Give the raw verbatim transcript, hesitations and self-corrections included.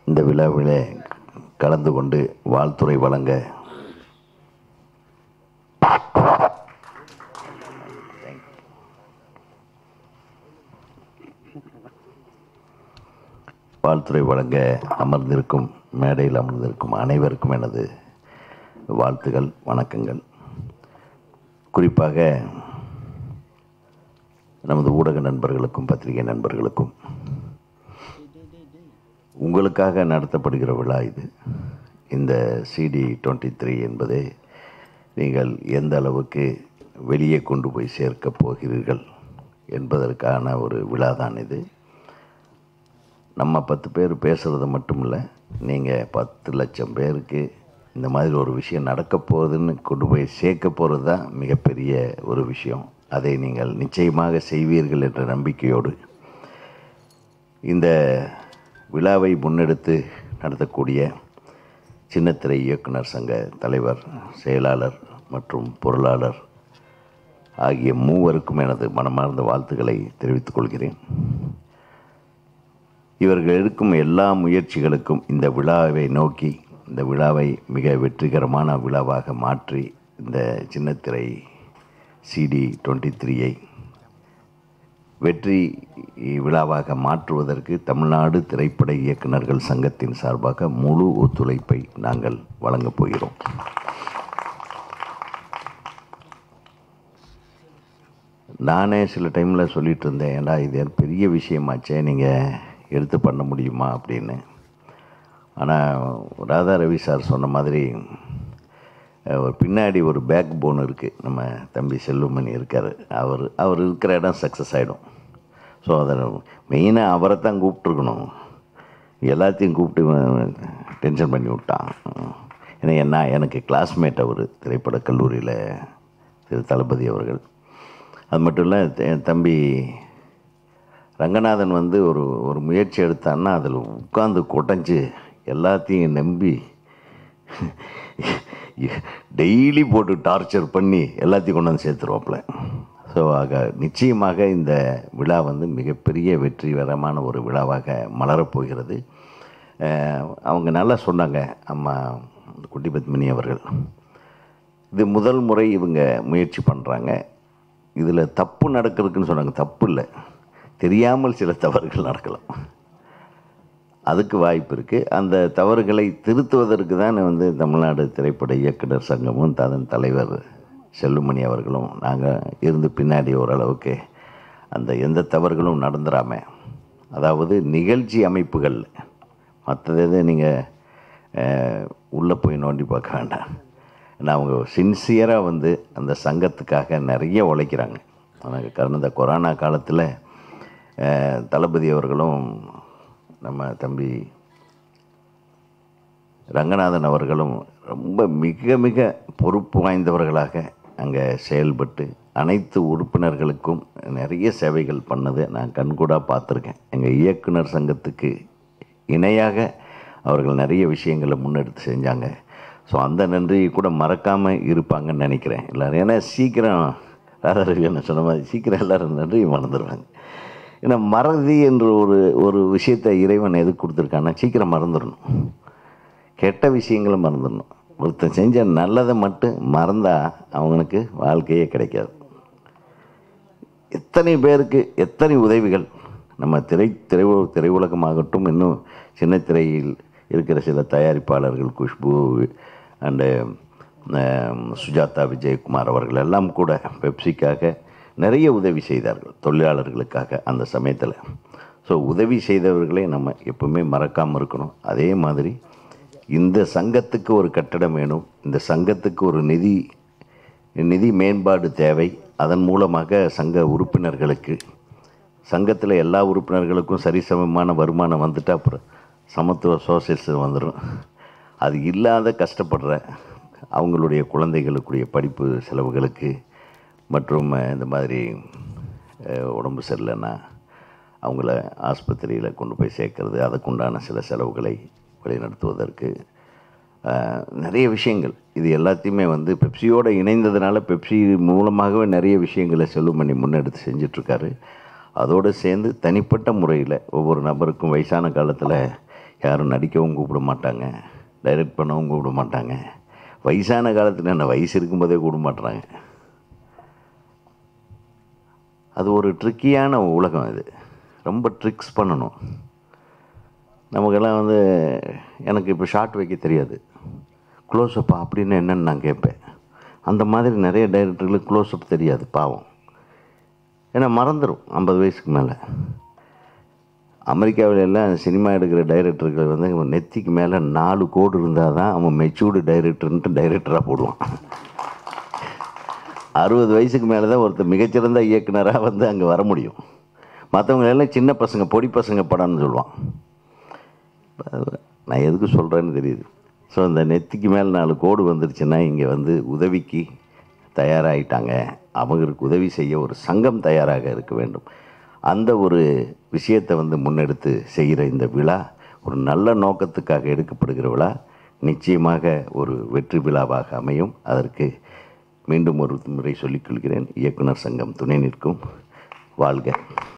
இந்த விழாவிலே கலந்து கொண்டு வாழ்த்துரை வழங்க வாழ்த்துரை வழங்க அமர்ந்திருக்கும் மேடையில் அமர்ந்திருக்கும் அனைவருக்கும் எனது வாழ்த்துகள், வணக்கங்கள். குறிப்பாக நமது ஊடக நண்பர்களுக்கும் பத்திரிகை நண்பர்களுக்கும் உங்களுக்காக நடத்தப்படுகிற விழா இது. இந்த சிடி டுவெண்ட்டி த்ரீ என்பதை நீங்கள் எந்த அளவுக்கு வெளியே கொண்டு போய் சேர்க்கப் போகிறீர்கள் என்பதற்கான ஒரு விழா தான் இது. நம்ம பத்து பேர் பேசுகிறது மட்டும் இல்லை, நீங்கள் பத்து லட்சம் பேருக்கு இந்த மாதிரி ஒரு விஷயம் நடக்க போகுதுன்னு கொண்டு போய் சேர்க்க போகிறது தான் மிகப்பெரிய ஒரு விஷயம். அதை நீங்கள் நிச்சயமாக செய்வீர்கள் என்ற நம்பிக்கையோடு இந்த விழாவை முன்னெடுத்து நடத்தக்கூடிய சின்னத்திரை இயக்குனர் சங்க தலைவர், செயலாளர் மற்றும் பொருளாளர் ஆகிய மூவருக்கும் எனது மனமார்ந்த வாழ்த்துக்களை தெரிவித்துக் கொள்கிறேன். இவர்கள் எடுக்கும் எல்லா முயற்சிகளுக்கும் இந்த விழாவை நோக்கி, இந்த விழாவை மிக வெற்றிகரமான விழாவாக மாற்றி இந்த சின்னத்திரை சிடி டுவெண்ட்டி த்ரீயை வெற்றி விழாவாக மாற்றுவதற்கு தமிழ்நாடு திரைப்பட இயக்குநர்கள் சங்கத்தின் சார்பாக முழு ஒத்துழைப்பை நாங்கள் வழங்கப் போகிறோம். நானே சில டைமில் சொல்லிகிட்டு இருந்தேன், ஏண்டா இது பெரிய விஷயமாச்சே, நீங்கள் எடுத்து பண்ண முடியுமா அப்படின்னு. ஆனால் ராதா ரவி சார் சொன்ன மாதிரி ஒரு பின்னாடி ஒரு பேக் போன் இருக்குது. நம்ம தம்பி செல்வமணி இருக்கார், அவர் அவர் இருக்கிற இடம் சக்ஸஸ் ஆகிடும். ஸோ அதை மெயினாக அவரை தான் கூப்பிட்ருக்கணும். எல்லாத்தையும் கூப்பிட்டு டென்ஷன் பண்ணி விட்டான். ஏன்னா என்ன, எனக்கு கிளாஸ்மேட் அவர் திரைப்பட கல்லூரியில் திரு தளபதி அவர்கள். அது மட்டும் இல்லை, என் தம்பி ரங்கநாதன் வந்து ஒரு ஒரு முயற்சி எடுத்தான்னா அதில் உட்காந்து கொடைஞ்சு எல்லாத்தையும் நம்பி டெய்லி போட்டு டார்ச்சர் பண்ணி எல்லாத்தையும் கொண்டு வந்து சேர்த்துருவாப்புல. ஸோ ஆக நிச்சயமாக இந்த விழா வந்து மிகப்பெரிய வெற்றிகரமான ஒரு விழாவாக மலரப்போகிறது. அவங்க நல்லா சொன்னாங்க, அம்மா குட்டி பத்மினி அவர்கள். இது முதல் முறை இவங்க முயற்சி பண்ணுறாங்க. இதில் தப்பு நடக்கிறதுக்குன்னு சொன்னாங்க. தப்பு இல்லை, தெரியாமல் சில தவறுகள் நடக்கலாம், அதுக்கு வாய்ப்பு இருக்குது. அந்த தவறுகளை திருத்துவதற்கு தான் வந்து தமிழ்நாடு திரைப்பட இயக்குனர் சங்கமும் அதன் தலைவர் செல்லுமணி அவர்களும் நாங்கள் இருந்து பின்னாடி ஓரளவுக்கு அந்த எந்த தவறுகளும் நடந்துடாமல், அதாவது நிகழ்ச்சி அமைப்புகள் மற்றது நீங்கள் உள்ளே போய் நோண்டி பார்க்க வேண்டாம். ஏன்னா அவங்க சின்சியராக வந்து அந்த சங்கத்துக்காக நிறைய உழைக்கிறாங்க. ஆனால் கடந்த கொரோனா காலத்தில் தளபதி அவர்களும் நம்ம தம்பி ரங்கநாதன் அவர்களும் ரொம்ப மிக மிக பொறுப்பு வாய்ந்தவர்களாக அங்கே செயல்பட்டு அனைத்து உறுப்பினர்களுக்கும் நிறைய சேவைகள் பண்ணது நான் கண்கூடாக பார்த்துருக்கேன். எங்கள் இயக்குனர் சங்கத்துக்கு இணையாக அவர்கள் நிறைய விஷயங்களை முன்னெடுத்து செஞ்சாங்க. ஸோ அந்த நன்றியை கூட மறக்காமல் இருப்பாங்கன்னு நினைக்கிறேன் எல்லோரும். ஏன்னா சீக்கிரம் ராதாரவி என்ன சொன்ன மாதிரி சீக்கிரம் எல்லோரும் நன்றியை மறந்துடுவாங்க. ஏன்னா மறதி என்ற ஒரு ஒரு விஷயத்தை இறைவன் எதுக்கு கொடுத்துருக்கான்னா சீக்கிரம் மறந்துடணும், கெட்ட விஷயங்களை மறந்துடணும். ஒருத்தன் செஞ்ச நல்லதை மட்டும் மறந்தால் அவங்களுக்கு வாழ்க்கையே கிடைக்காது. எத்தனை பேருக்கு எத்தனை உதவிகள் நம்ம திரை திரை திரையுலகமாகட்டும், இன்னும் சின்ன திரையில் இருக்கிற சில தயாரிப்பாளர்கள், குஷ்பு அண்டு சுஜாதா விஜயகுமார் அவர்கள் எல்லாம் கூட பெப்சிக்காக நிறைய உதவி செய்தார்கள், தொழிலாளர்களுக்காக அந்த சமயத்தில். ஸோ உதவி செய்தவர்களே நம்ம எப்பவுமே மறக்காமல் இருக்கணும். அதே மாதிரி இந்த சங்கத்துக்கு ஒரு கட்டடம் வேணும், இந்த சங்கத்துக்கு ஒரு நிதி நிதி மேம்பாடு தேவை. அதன் மூலமாக சங்க உறுப்பினர்களுக்கு, சங்கத்தில் எல்லா உறுப்பினர்களுக்கும் சரிசமமான வருமானம் வந்துட்டால் அப்புறம் சமத்துவ சோசியலிசம் வந்துடும். அது இல்லாத கஷ்டப்படுற அவங்களுடைய குழந்தைகளுக்குடைய படிப்பு செலவுகளுக்கு மற்றும் இந்த மாதிரி உடம்பு சரியில்லைன்னா அவங்கள ஆஸ்பத்திரியில் கொண்டு போய் சேர்க்கறது, அதுக்குண்டான சில செலவுகளை வழிநடத்துவதற்கு நிறைய விஷயங்கள், இது எல்லாத்தையுமே வந்து பெப்சியோடு இணைந்ததுனால பெப்சி மூலமாகவே நிறைய விஷயங்களை செல்லுமணி முன்னெடுத்து செஞ்சிட்ருக்காரு. அதோடு சேர்ந்து தனிப்பட்ட முறையில் ஒவ்வொரு நபருக்கும் வயசான காலத்தில் யாரும் நடிக்கவும் கூப்பிட மாட்டாங்க, டைரக்ட் பண்ணவும் கூப்பிட மாட்டாங்க. வயசான காலத்தில் என்ன வயசு இருக்கும்போதே கூப்பிட மாட்டுறாங்க. அது ஒரு ட்ரிக்கியான உலகம். இது ரொம்ப ட்ரிக்ஸ் பண்ணணும். நமக்கெல்லாம் வந்து எனக்கு இப்போ ஷார்ட் வைக்க தெரியாது, க்ளோஸ்அப்பா அப்படின்னு என்னென்னு நான் கேட்பேன். அந்த மாதிரி நிறைய டைரக்டர்களுக்கு க்ளோஸ்அப் தெரியாது பாவம். ஏன்னா மறந்துடும் ஐம்பது வயசுக்கு மேலே. அமெரிக்காவில் எல்லாம் சினிமா எடுக்கிற டைரக்டர்கள் வந்து நெத்திக்கு மேலே நாலு கோடு இருந்தால் தான் அவன் மெச்சூர்டு டைரக்டர்ன்ட்டு டைரக்டராக போடுவான். அறுபது வயசுக்கு மேலே தான் ஒருத்தர் மிகச்சிறந்த இயக்குனராக வந்து அங்கே வர முடியும். மற்றவங்க எல்லாம் சின்ன பசங்க, பொடி பசங்க படம்னு சொல்லுவான். நான் எதுக்கு சொல்கிறேன்னு தெரியுது. ஸோ அந்த நெத்திக்கு மேலே நாலு கோடு வந்துருச்சுன்னா இங்கே வந்து உதவிக்கு தயாராகிட்டாங்க, அவங்களுக்கு உதவி செய்ய ஒரு சங்கம் தயாராக இருக்க வேண்டும். அந்த ஒரு விஷயத்தை வந்து முன்னெடுத்து செய்கிற இந்த விழா ஒரு நல்ல நோக்கத்துக்காக எடுக்கப்படுகிற விழா. நிச்சயமாக ஒரு வெற்றி விழாவாக அமையும். அதற்கு மீண்டும் ஒரு முறை சொல்லிக்கொள்கிறேன், இயக்குனர் சங்கம் துணை நிற்கும். வாழ்க.